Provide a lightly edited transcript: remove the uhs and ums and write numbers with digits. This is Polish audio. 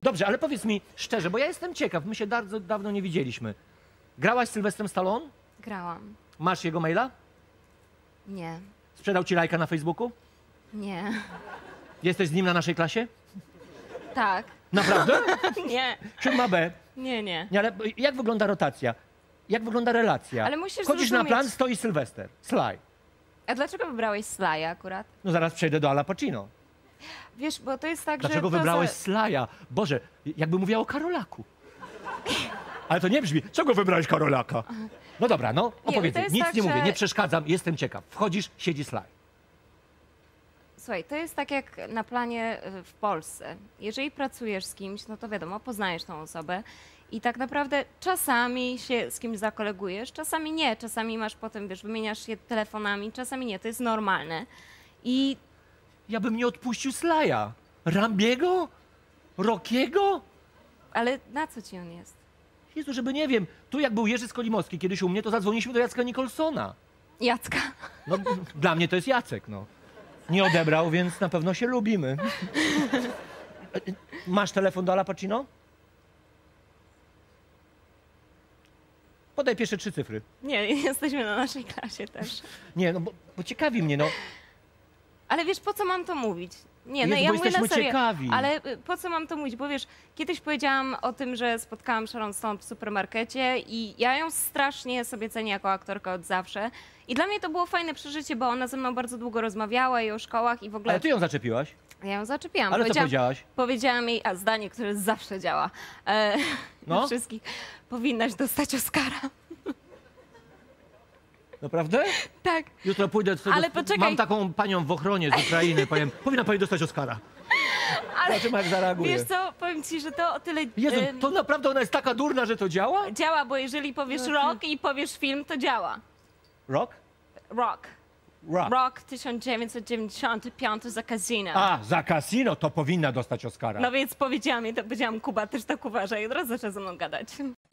Dobrze, ale powiedz mi szczerze, bo ja jestem ciekaw, my się bardzo dawno nie widzieliśmy. Grałaś z Sylwestrem Stallone? Grałam. Masz jego maila? Nie. Sprzedał ci lajka na Facebooku? Nie. Jesteś z nim na naszej klasie? Tak. Naprawdę? Nie. 7B. Nie, nie. Nie, ale jak wygląda rotacja? Jak wygląda relacja? Ale musisz Chodzisz na zrozumieć- plan, stoi Sylwester. Sly. A dlaczego wybrałeś Slaja akurat? No zaraz przejdę do Al Pacino. Wiesz, bo to jest tak, Dlaczego że... wybrałeś Sly'a? Boże, jakby mówiła o Karolaku. Ale to nie brzmi. Czego wybrałeś Karolaka? No dobra, no opowiedz. to jest Nic tak, nie mówię, że- nie przeszkadzam, jestem ciekaw. Wchodzisz, siedzi Sly. Słuchaj, to jest tak jak na planie w Polsce. Jeżeli pracujesz z kimś, no to wiadomo, poznajesz tą osobę i tak naprawdę czasami się z kimś zakolegujesz, czasami nie, czasami masz potem, wiesz, wymieniasz się telefonami, czasami nie, to jest normalne. I Ja bym nie odpuścił Sly'a. Rambiego? Rockiego? ale na co ci on jest? Jezu, żeby nie wiem. Tu jak był Jerzy Skolimowski kiedyś u mnie, to zadzwoniliśmy do Jacka Nicholsona. Jacka. No, dla mnie to jest Jacek, no. Nie odebrał, więc na pewno się lubimy. Masz telefon do Al Pacino? Podaj pierwsze 3 cyfry. Nie, jesteśmy na naszej klasie też. Nie, no bo ciekawi mnie, no. Ale wiesz, po co mam to mówić? Nie, no Jezu, ja bo mówię na jesteśmy serio, ciekawi. ale po co mam to mówić? Bo wiesz, kiedyś powiedziałam o tym, że spotkałam Sharon Stone w supermarkecie i ja ją strasznie sobie cenię jako aktorkę od zawsze. I dla mnie to było fajne przeżycie, bo ona ze mną bardzo długo rozmawiała i o szkołach i w ogóle... Ale ty ją zaczepiłaś. Ja ją zaczepiłam. Ale co powiedziałaś? Powiedziałam jej, zdanie, które zawsze działa. No? Na wszystkich. Powinnaś dostać Oscara. Naprawdę? Tak. Jutro pójdę, Ale poczekaj. mam taką panią w ochronie z Ukrainy, powiem, powinna pani dostać Oscara. Ale Zobaczymy, jak zareaguje. wiesz co, powiem ci, że to o tyle... Jezu, to naprawdę ona jest taka durna, że to działa? Działa, bo jeżeli powiesz rock i powiesz film, to działa. Rock? Rock. Rock. Rock 1995 za Casino. A, za Casino to powinna dostać Oscara. No więc powiedziałam jej, to powiedziałam, Kuba też tak uważa i od razu zaczęła ze mną gadać.